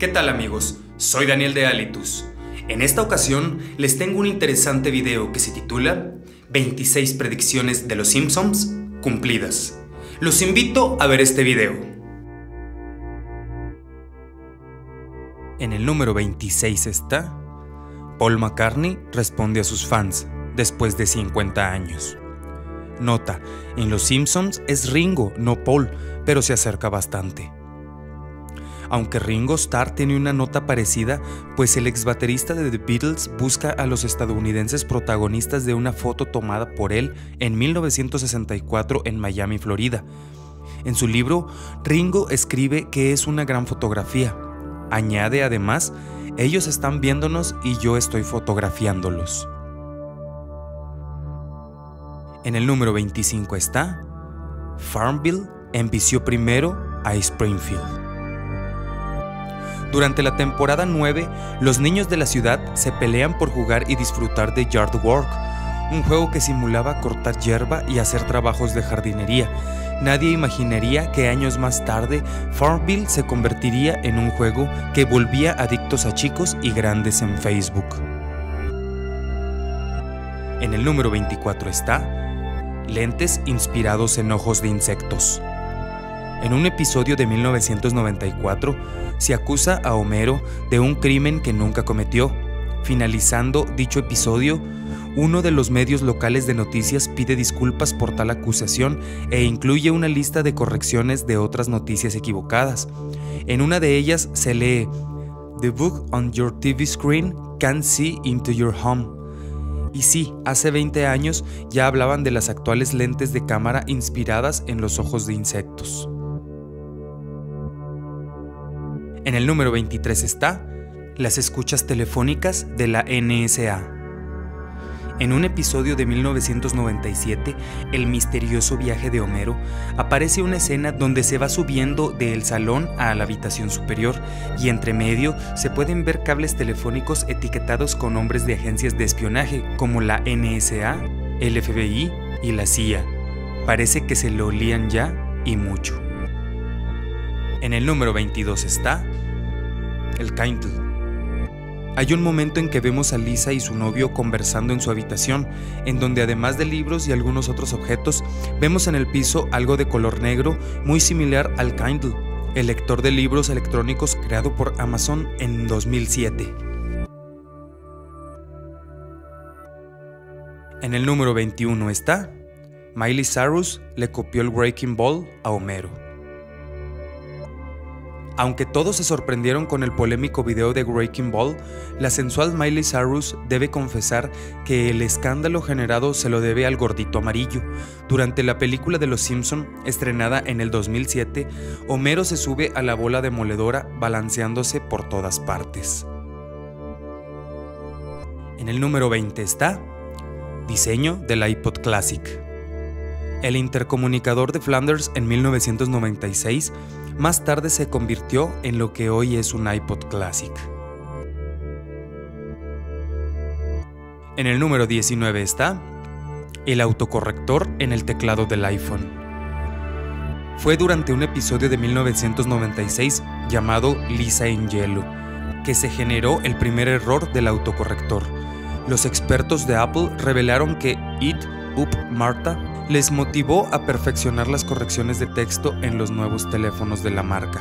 ¿Qué tal amigos? Soy Daniel de Alitus. En esta ocasión les tengo un interesante video que se titula 26 predicciones de los Simpsons cumplidas. Los invito a ver este video. En el número 26 está Paul McCartney responde a sus fans después de 50 años. Nota, en Los Simpsons es Ringo, no Paul, pero se acerca bastante. Aunque Ringo Starr tiene una nota parecida, pues el ex baterista de The Beatles busca a los estadounidenses protagonistas de una foto tomada por él en 1964 en Miami, Florida. En su libro, Ringo escribe que es una gran fotografía. Añade además, ellos están viéndonos y yo estoy fotografiándolos. En el número 25 está Farmville envició primero a Springfield. Durante la temporada 9, los niños de la ciudad se pelean por jugar y disfrutar de Yard Work, un juego que simulaba cortar hierba y hacer trabajos de jardinería. Nadie imaginaría que años más tarde Farmville se convertiría en un juego que volvía adictos a chicos y grandes en Facebook. En el número 24 está lentes inspirados en ojos de insectos. En un episodio de 1994, se acusa a Homero de un crimen que nunca cometió. Finalizando dicho episodio, uno de los medios locales de noticias pide disculpas por tal acusación e incluye una lista de correcciones de otras noticias equivocadas. En una de ellas se lee: "The book on your TV screen can see into your home". Y sí, hace 20 años ya hablaban de las actuales lentes de cámara inspiradas en los ojos de insectos. En el número 23 está las escuchas telefónicas de la NSA. En un episodio de 1997, El misterioso viaje de Homero, aparece una escena donde se va subiendo del salón a la habitación superior y entre medio se pueden ver cables telefónicos etiquetados con nombres de agencias de espionaje como la NSA, el FBI y la CIA. Parece que se lo olían ya y mucho. En el número 22 está el Kindle. Hay un momento en que vemos a Lisa y su novio conversando en su habitación, en donde además de libros y algunos otros objetos, vemos en el piso algo de color negro muy similar al Kindle, el lector de libros electrónicos creado por Amazon en 2007. En el número 21 está Miley Cyrus le copió el Wrecking Ball a Homero. Aunque todos se sorprendieron con el polémico video de Wrecking Ball, la sensual Miley Cyrus debe confesar que el escándalo generado se lo debe al gordito amarillo. Durante la película de Los Simpson, estrenada en el 2007, Homero se sube a la bola demoledora balanceándose por todas partes. En el número 20 está diseño del iPod Classic. El intercomunicador de Flanders en 1996 más tarde se convirtió en lo que hoy es un iPod Classic. En el número 19 está el autocorrector en el teclado del iPhone. Fue durante un episodio de 1996 llamado Lisa en hielo que se generó el primer error del autocorrector. Los expertos de Apple revelaron que It Up Martha les motivó a perfeccionar las correcciones de texto en los nuevos teléfonos de la marca.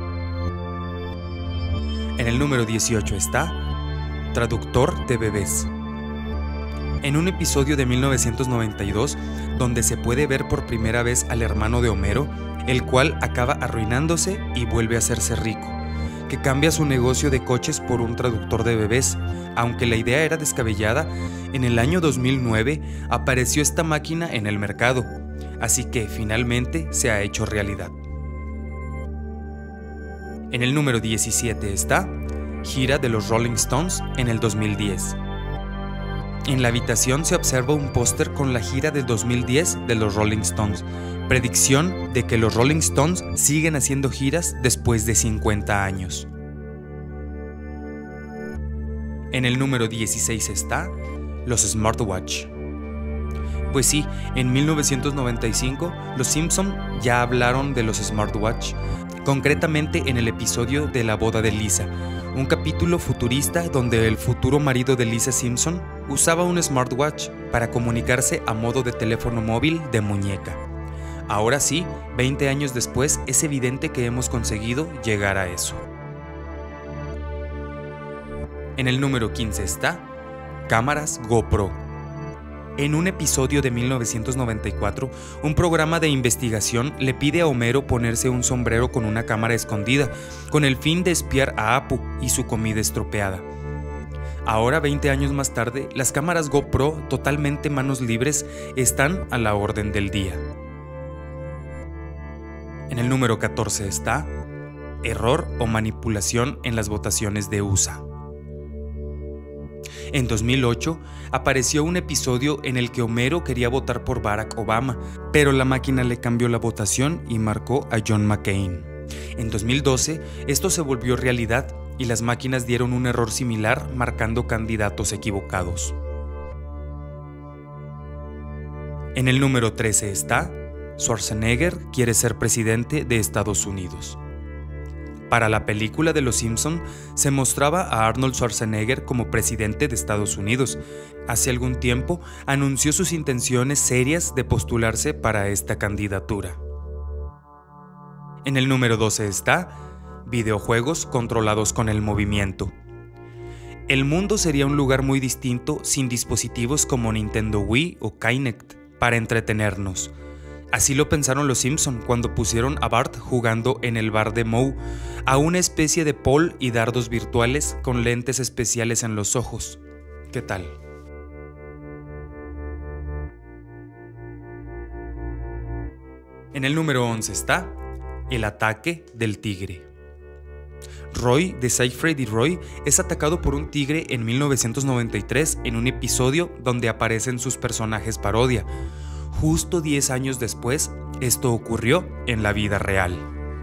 En el número 18 está traductor de bebés. En un episodio de 1992, donde se puede ver por primera vez al hermano de Homero, el cual acaba arruinándose y vuelve a hacerse rico, que cambia su negocio de coches por un traductor de bebés. Aunque la idea era descabellada, en el año 2009 apareció esta máquina en el mercado, así que finalmente se ha hecho realidad. En el número 17 está gira de los Rolling Stones en el 2010. En la habitación se observa un póster con la gira del 2010 de los Rolling Stones, predicción de que los Rolling Stones siguen haciendo giras después de 50 años. En el número 16 está los smartwatch. Pues sí, en 1995 los Simpson ya hablaron de los smartwatch, concretamente en el episodio de la boda de Lisa, un capítulo futurista donde el futuro marido de Lisa Simpson usaba un smartwatch para comunicarse a modo de teléfono móvil de muñeca. Ahora sí, 20 años después, es evidente que hemos conseguido llegar a eso. En el número 15 está cámaras GoPro. En un episodio de 1994, un programa de investigación le pide a Homero ponerse un sombrero con una cámara escondida, con el fin de espiar a Apu y su comida estropeada. Ahora, 20 años más tarde, las cámaras GoPro, totalmente manos libres, están a la orden del día. En el número 14 está error o manipulación en las votaciones de USA. En 2008 apareció un episodio en el que Homero quería votar por Barack Obama, pero la máquina le cambió la votación y marcó a John McCain. En 2012 esto se volvió realidad y las máquinas dieron un error similar marcando candidatos equivocados. En el número 13 está Schwarzenegger quiere ser presidente de Estados Unidos. Para la película de Los Simpson se mostraba a Arnold Schwarzenegger como presidente de Estados Unidos. Hace algún tiempo anunció sus intenciones serias de postularse para esta candidatura. En el número 12 está videojuegos controlados con el movimiento. El mundo sería un lugar muy distinto sin dispositivos como Nintendo Wii o Kinect para entretenernos. Así lo pensaron los Simpson cuando pusieron a Bart jugando en el bar de Moe a una especie de pol y dardos virtuales con lentes especiales en los ojos. ¿Qué tal? En el número 11 está el ataque del tigre. Roy de Seyfried y Roy es atacado por un tigre en 1993 en un episodio donde aparecen sus personajes parodia. Justo 10 años después, esto ocurrió en la vida real.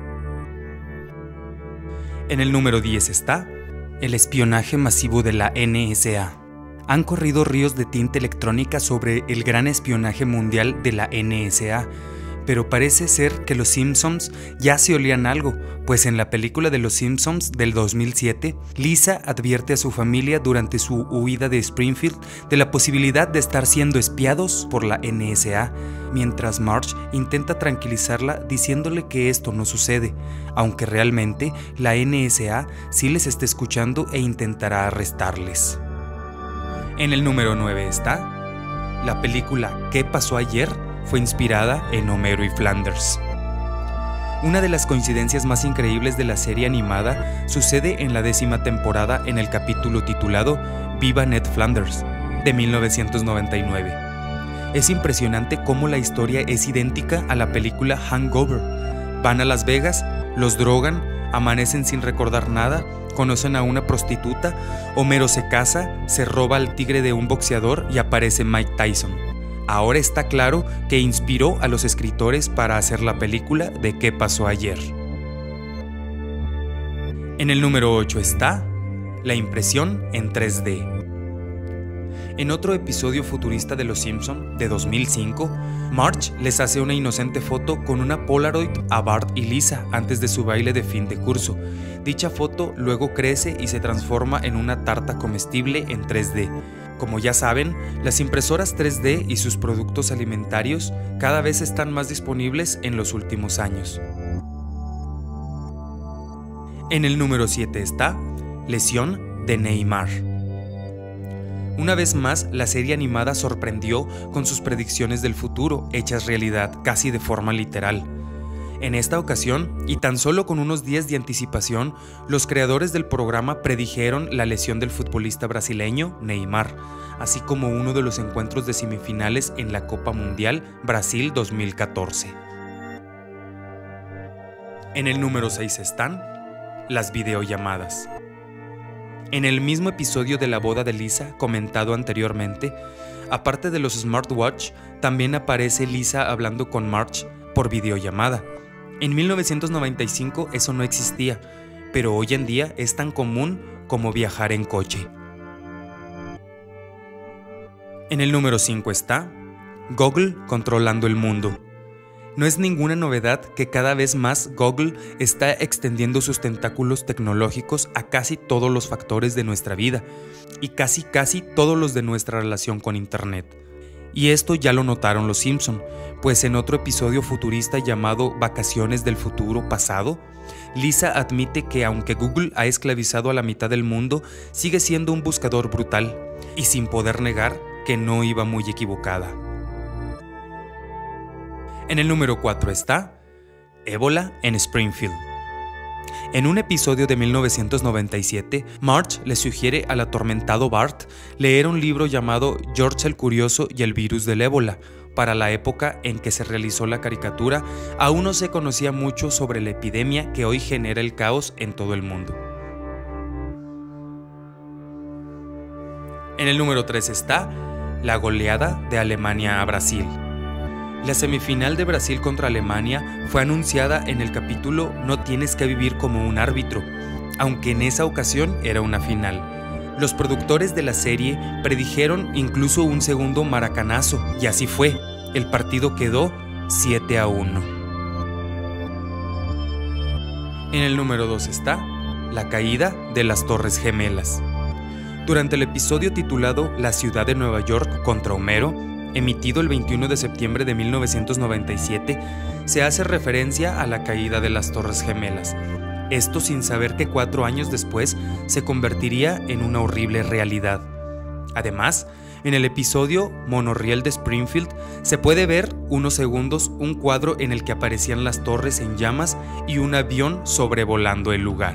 En el número 10 está el espionaje masivo de la NSA. Han corrido ríos de tinta electrónica sobre el gran espionaje mundial de la NSA, pero parece ser que los Simpsons ya se olían algo, pues en la película de Los Simpsons del 2007, Lisa advierte a su familia durante su huida de Springfield de la posibilidad de estar siendo espiados por la NSA, mientras Marge intenta tranquilizarla diciéndole que esto no sucede, aunque realmente la NSA sí les está escuchando e intentará arrestarles. En el número 9 está la película ¿Qué pasó ayer? Fue inspirada en Homero y Flanders. Una de las coincidencias más increíbles de la serie animada sucede en la 10ª temporada en el capítulo titulado Viva Ned Flanders, de 1999. Es impresionante cómo la historia es idéntica a la película Hangover. Van a Las Vegas, los drogan, amanecen sin recordar nada, conocen a una prostituta, Homero se casa, se roba al tigre de un boxeador y aparece Mike Tyson. Ahora está claro que inspiró a los escritores para hacer la película de ¿Qué pasó ayer? En el número 8 está la impresión en 3D. En otro episodio futurista de Los Simpson de 2005, Marge les hace una inocente foto con una Polaroid a Bart y Lisa antes de su baile de fin de curso. Dicha foto luego crece y se transforma en una tarta comestible en 3D. Como ya saben, las impresoras 3D y sus productos alimentarios cada vez están más disponibles en los últimos años. En el número 7 está lesión de Neymar. Una vez más, la serie animada sorprendió con sus predicciones del futuro, hechas realidad casi de forma literal. En esta ocasión, y tan solo con unos días de anticipación, los creadores del programa predijeron la lesión del futbolista brasileño Neymar, así como uno de los encuentros de semifinales en la Copa Mundial Brasil 2014. En el número 6 están las videollamadas. En el mismo episodio de la boda de Lisa comentado anteriormente, aparte de los smartwatch, también aparece Lisa hablando con Marge por videollamada. En 1995 eso no existía, pero hoy en día es tan común como viajar en coche. En el número 5 está Google controlando el mundo. No es ninguna novedad que cada vez más Google está extendiendo sus tentáculos tecnológicos a casi todos los factores de nuestra vida y casi todos los de nuestra relación con Internet. Y esto ya lo notaron los Simpson, pues en otro episodio futurista llamado Vacaciones del futuro pasado, Lisa admite que aunque Google ha esclavizado a la mitad del mundo, sigue siendo un buscador brutal y sin poder negar que no iba muy equivocada. En el número 4 está Ébola en Springfield. En un episodio de 1997, Marge le sugiere al atormentado Bart leer un libro llamado George el Curioso y el virus del ébola. Para la época en que se realizó la caricatura, aún no se conocía mucho sobre la epidemia que hoy genera el caos en todo el mundo. En el número 3 está la goleada de Alemania a Brasil. La semifinal de Brasil contra Alemania fue anunciada en el capítulo No tienes que vivir como un árbitro, aunque en esa ocasión era una final. Los productores de la serie predijeron incluso un segundo maracanazo, y así fue. El partido quedó 7-1. En el número 2 está la caída de las Torres Gemelas. Durante el episodio titulado La ciudad de Nueva York contra Homero, emitido el 21 de septiembre de 1997, se hace referencia a la caída de las Torres Gemelas. Esto sin saber que 4 años después se convertiría en una horrible realidad. Además, en el episodio Monorriel de Springfield se puede ver unos segundos un cuadro en el que aparecían las torres en llamas y un avión sobrevolando el lugar.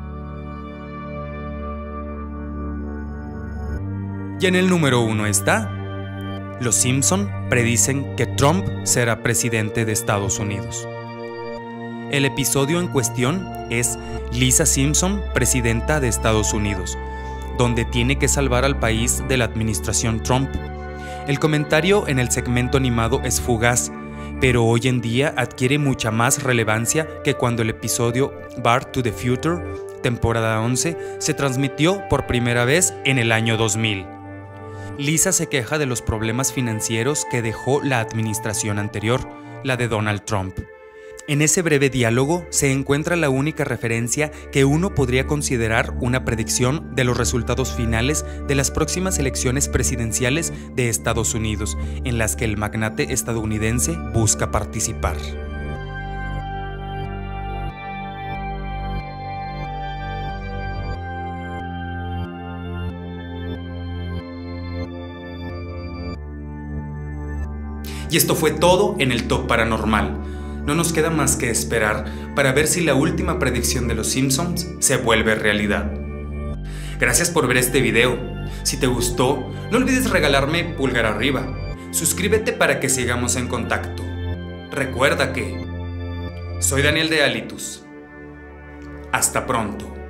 Y en el número 1 está: los Simpson predicen que Trump será presidente de Estados Unidos. El episodio en cuestión es Lisa Simpson, presidenta de Estados Unidos, donde tiene que salvar al país de la administración Trump. El comentario en el segmento animado es fugaz, pero hoy en día adquiere mucha más relevancia que cuando el episodio Back to the Future, temporada 11, se transmitió por primera vez en el año 2000. Lisa se queja de los problemas financieros que dejó la administración anterior, la de Donald Trump. En ese breve diálogo se encuentra la única referencia que uno podría considerar una predicción de los resultados finales de las próximas elecciones presidenciales de Estados Unidos, en las que el magnate estadounidense busca participar. Y esto fue todo en el Top Paranormal. No nos queda más que esperar para ver si la última predicción de los Simpsons se vuelve realidad. Gracias por ver este video. Si te gustó, no olvides regalarme pulgar arriba. Suscríbete para que sigamos en contacto. Recuerda que soy Daniel de Alitus. Hasta pronto.